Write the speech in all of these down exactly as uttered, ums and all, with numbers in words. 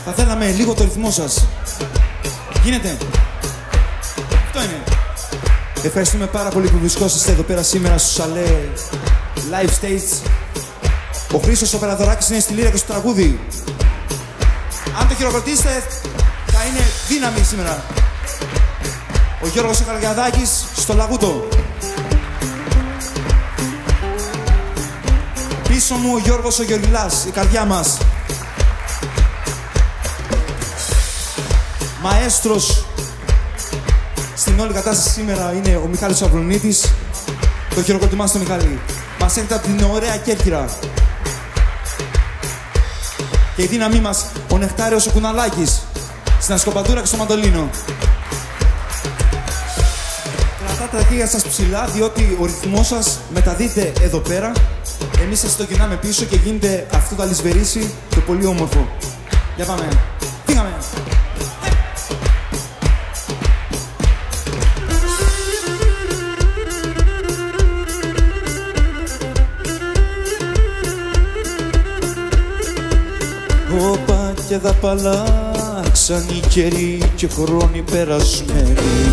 Θα θέλαμε λίγο το ρυθμό σας. Γίνεται? Αυτό είναι. Ευχαριστούμε πάρα πολύ που βρισκόσαστε εδώ πέρα σήμερα στο Σαλέ Live Stage. Ο Χρήστος ο Περαδωράκης είναι στη λύρα και στο τραγούδι. Αν το χειροκροτήσετε θα είναι δύναμη σήμερα. Ο Γιώργος ο Καλαγιαδάκης στο λαγούτο. Πίσω μου ο Γιώργος ο Γεωργιλάς, η καρδιά μας. Μαέστρος στην όλη κατάσταση σήμερα είναι ο Μιχάλης ο Αυρονίτης. Το χειροκροτημά στο Μιχάλη. Μας έρχεται από την ωραία Κέρκυρα. Και η δύναμή μας, ο Νεκτάριος ο Κουναλάκης, στην ασκοπαντούρα και στο μαντολίνο. Κρατάτε τα χέρια σας ψηλά, διότι ο ρυθμός σας μεταδίδεται εδώ πέρα. Εμείς σας το γυρνάμε πίσω και γίνεται αυτό το αλυσβερίσι το πολύ όμορφο. Για πάμε. Φύγαμε. Όπα και δαπαλάξαν οι καιροί και χρόνοι περασμένοι.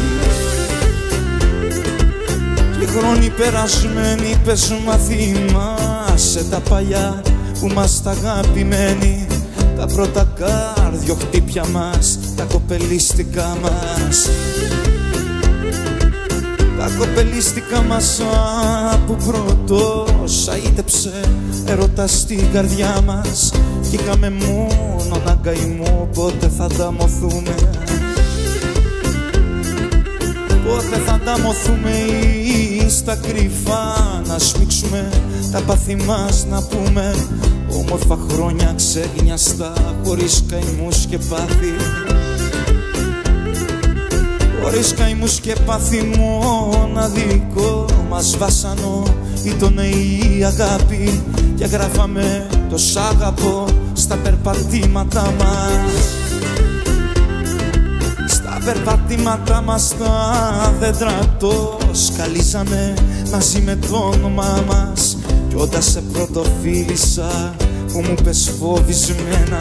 Και χρόνοι περασμένοι, πες μα θυμάσαι τα παλιά που μας τα αγαπημένοι. Τα πρώτα καρδιοχτύπια μας, τα κοπελίστικα μας. Τα κοπελίστικα μας που πρώτος αείτεψε έρωτα στην καρδιά μας. Κι είχαμε μόνο να καημό, πότε θα ανταμωθούμε. Πότε θα ανταμωθούμε ή στα κρυφά να σμίξουμε τα πάθη μας να πούμε. Όμορφα χρόνια ξεγνιαστά, χωρίς καημούς και πάθη. Χωρίς καημούς και πάθη, μοναδικό μας βάσανο ήταν η αγάπη. Και γράφαμε το σ' αγαπώ στα περπατήματα μας. Στα περπατήματα μας τα δέντρα το σκαλίσαμε μαζί με το όνομά μας. Κι όταν σε πρωτοφίλησα που μου πες φοβισμένα,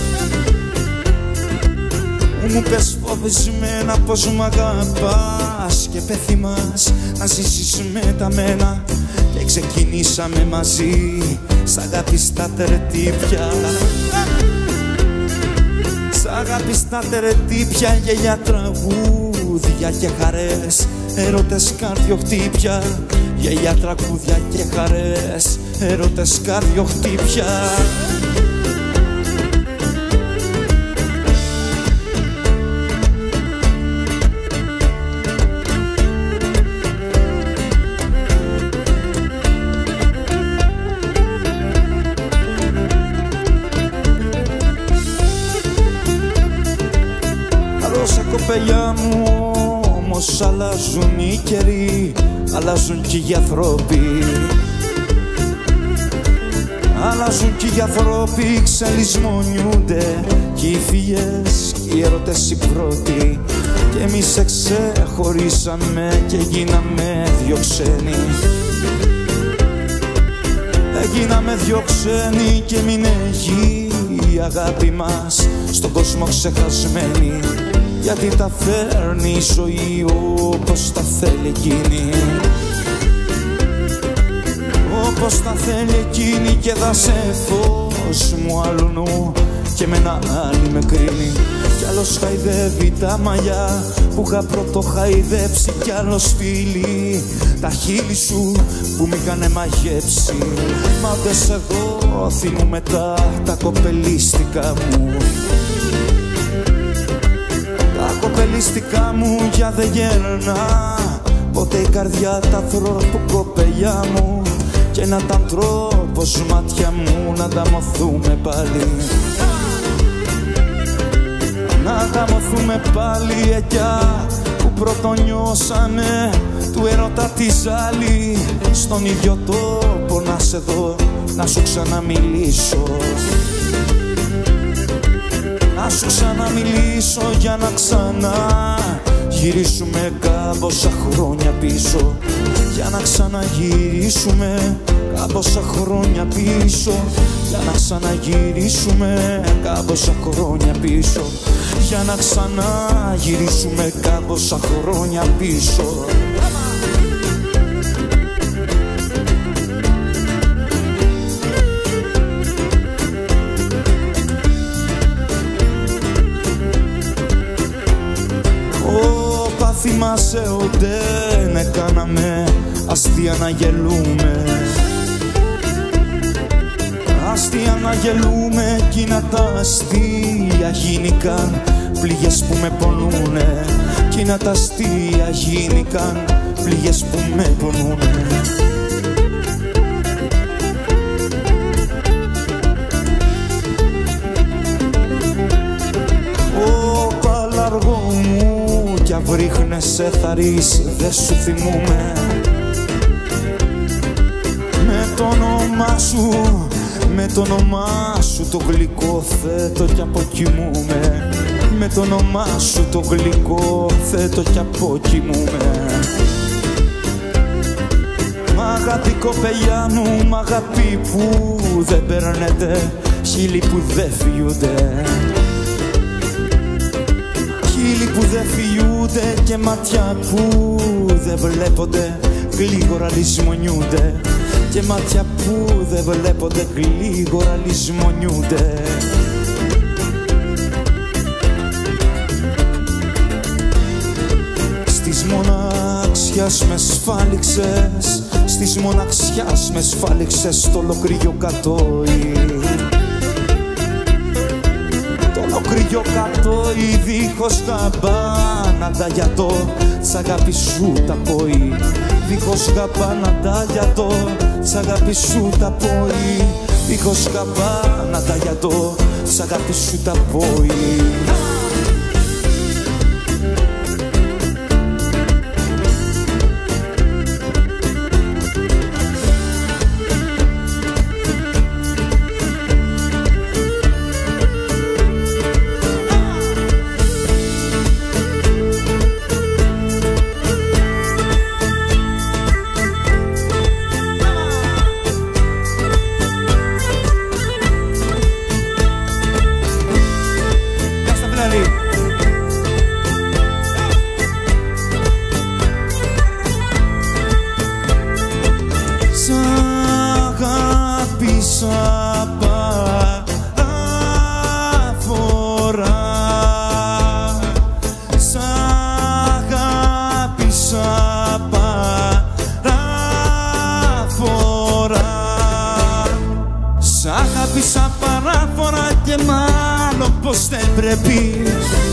που μου πες φοβισμένα πως μ' αγαπάς και πέθυμας να ζήσεις με τα μένα. Και ξεκινήσαμε μαζί σ' αγάπη στα τερετήπια. Σ' αγάπη στα τερετήπια, γελιά τραγούδια και χαρές, έρωτες καρδιοχτύπια. Γελιά τραγούδια και χαρές, έρωτες καρδιοχτύπια. Κοπελιά μου, όμως αλλάζουν οι καιροί, αλλάζουν κι οι άνθρωποι. Αλλάζουν κι οι άνθρωποι, ξελισμονιούνται κι οι φίλες, οι έρωτες οι πρώτοι. Κι εμείς σε ξεχωρίσαμε και γίναμε δυο ξένοι. Έγιναμε δυο ξένοι και μην έχει η αγάπη μας στον κόσμο ξεχασμένη. Γιατί τα φέρνει η ζωή όπως τα θέλει εκείνη. Όπως τα θέλει εκείνη και δάσε φως μου αλλού και με ένα άλλη με κρίνει. Κι άλλος χαϊδεύει τα μαλλιά που είχα πρώτο χαϊδέψει. Κι άλλος φίλοι τα χείλη σου που μ' είχανε μαγέψει. Μα δες εγώ θυμούμαι τα, τα κοπελίστικα μου. Τα κοπελίστικα μου για δε γέρνα ποτέ η καρδιά τα ανθρώπου κοπελιά μου. Και ένα τα ανθρώπος μάτια μου να ανταμωθούμε πάλι. Να ανταμωθούμε πάλι εκιά που πρωτονιώσαμε του έρωτα τη ζάλη. Στον ίδιο τόπο να σε δω, να σου ξαναμιλήσω. Να σου ξαναμιλήσω για να ξανά γυρίσουμε κάμποσα χρόνια πίσω. Για να ξαναγυρίσουμε κάμποσα χρόνια πίσω. για να ξαναγυρίσουμε κάμποσα χρόνια πίσω, για να ξαναγυρίσουμε κάμποσα χρόνια πίσω. Θυμάσαι όντε ναι κάναμε αστεία να γελούμε, αστεία να γελούμε, εκείνα τα αστεία γίνηκαν πληγές που με πονούνε, εκείνα τα αστεία γίνηκαν πληγές που με πονούνε. Ω παλαργό μου κι αβρίχνεσαι θα ρίσει, δε σου θυμούμε. Με το όνομά σου, με το όνομά σου το γλυκό θέτω κι αποκοιμούμε. Με το όνομά σου το γλυκό θέτω κι αποκοιμούμε. Μ' αγάπη κοπελιά μου, μ' αγάπη που δεν παίρνετε, χείλη που δεν φύγονται, χείλη που δεν φυούνται και μάτια που δεν βλέπονται, γλίγορα λησμονιούνται, και μάτια που δεν βλέπονται, γλίγορα λησμονιούνται. Στις μοναξιάς με σφάλιξες, στις μοναξιάς με σφάλιξες στο ολοκρύο κατόι, κρύο κατόι, δίχως γαμπάναντα για το τ' αγάπη σου τα πόη, δίχως γαμπάναντα για το τ' αγάπη σου τα πόη, δίχως γαμπάναντα για το τ' αγάπη σου τα πόη. Σ' αγάπησα παράφορα, σ' αγάπησα παράφορα, σ' αγάπησα παράφορα και μάλλον πως δεν πρέπει,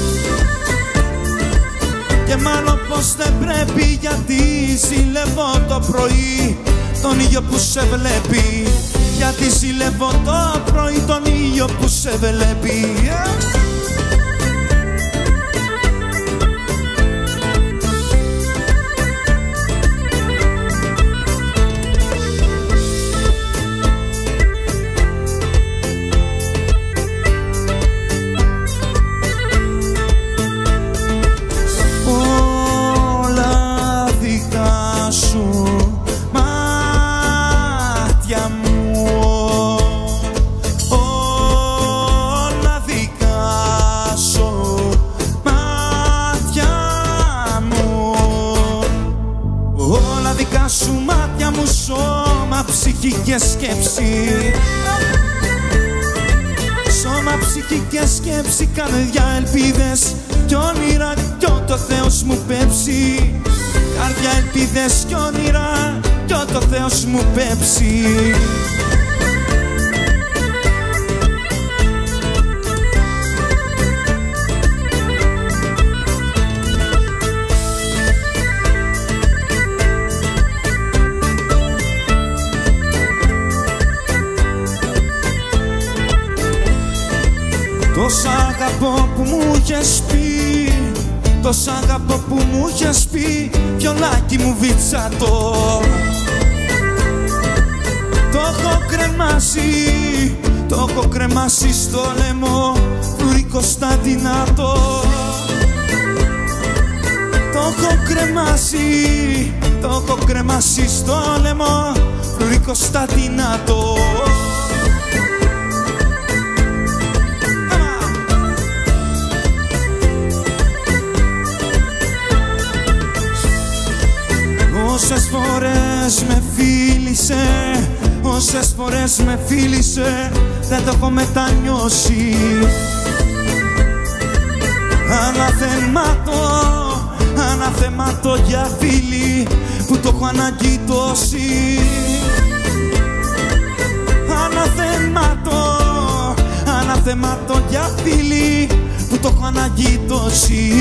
και μάλλον πως δεν πρέπει, γιατί ζηλεύω το πρωί τον ήλιο που σε βλέπει, γιατί ζηλεύω το πρωί τον ήλιο που σε βλέπει. Όλα δικά σου σου μάτια μου, σώμα, ψυχή και σκέψη, σώμα, ψυχή και σκέψη, καρδιά, ελπίδες κι όνειρα κι ό,τι ο Θεός μου πέψει, καρδιά, ελπίδες κι όνειρα κι ό,τι ο Θεός μου πέψει. Τόσα αγαπώ που μου είχες πει, τόσα αγαπώ που μου είχες πει, πιολάκι μου βίτσατο, το έχω κρεμάσει, το έχω κρεμάσει στο λαιμό, φλουρί Κωνσταντινάτο, το έχω κρεμάσει, το έχω κρεμάσει στο λαιμό, φλουρί Κωνσταντινάτο. Πόσες φορές με φίλησε, δεν το έχω μετανιώσει. Αναθεμάτω, αναθεμάτω για φίλοι που το έχω ανάγκη τόση. Αναθεμάτω, αναθεμάτω για φίλοι που το έχω ανάγκη τόση.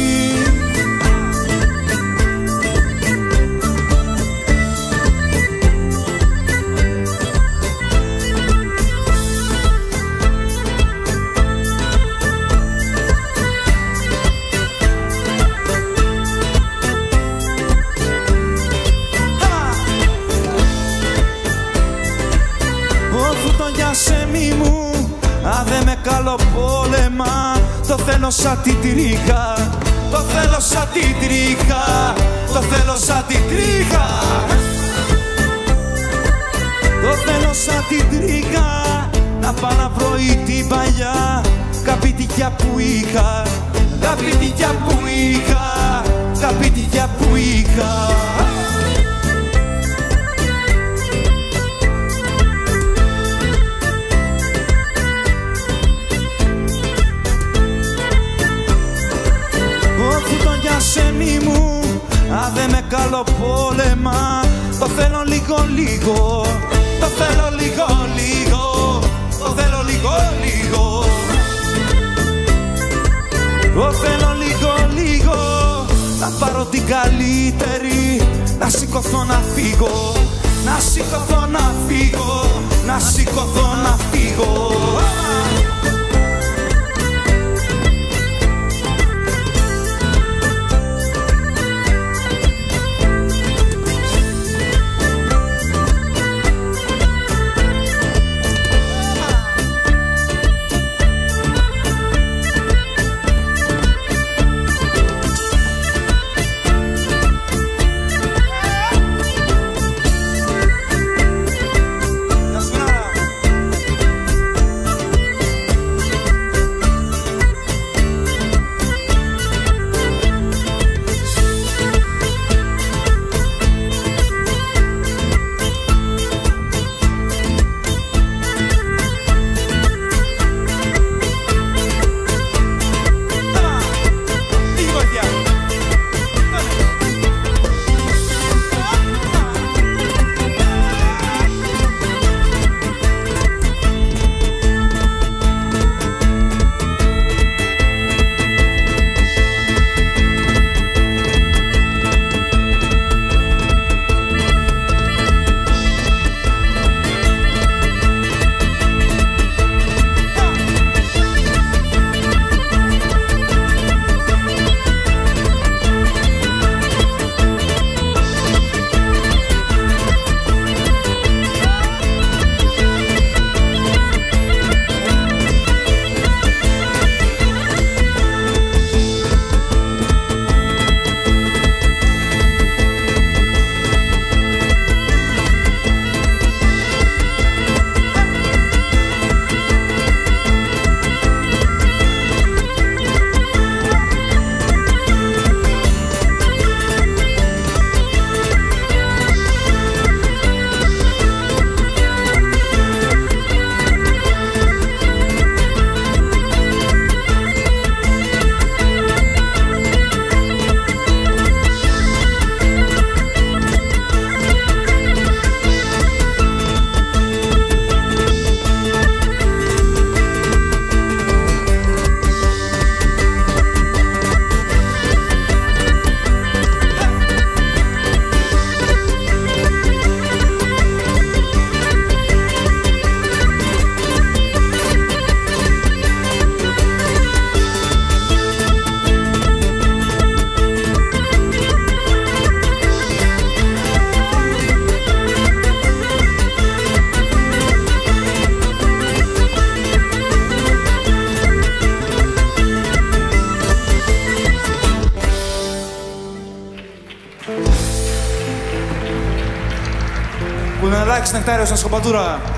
Αν δεν με καλό πόλεμα, το θέλω σαν την τρίχα. Το θέλω σαν την τρίχα. Το θέλω σαν την τρίχα. Το θέλω σαν την τρίχα. Να πάω να βρω την παλιά καπιτικιά που είχα. Καπιτικιά που είχα. Καπιτικιά που είχα. Μου, αν δεν με καλό πόλεμα, το θέλω λίγο λίγο. Το θέλω λίγο λίγο. Το θέλω λίγο λίγο. Το θέλω λίγο λίγο. Να πάρω την καλύτερη, να σηκωθώ να φύγω. Να σηκωθώ να φύγω. Να σηκωθώ να φύγω. Που είναι Αλάκης Νεκτάριος στα σκοπατούρα.